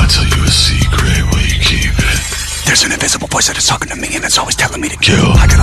I tell you a secret, will you keep it? There's an invisible voice that is talking to me and it's always telling me to kill. I